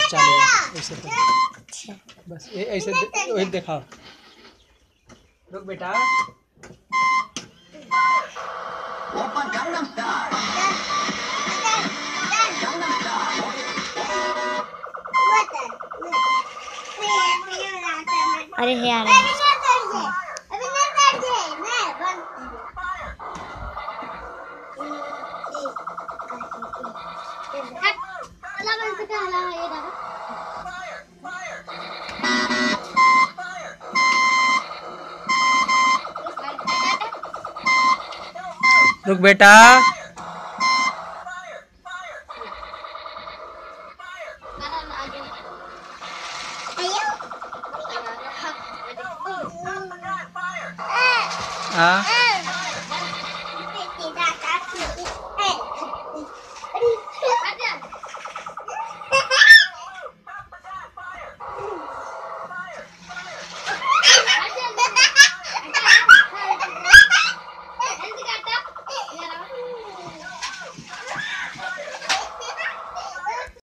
चलेगा ऐसे कर। बस ये ऐसे वही दिखाओ। रुक बेटा। अरे है यार रुक बेटा। हाँ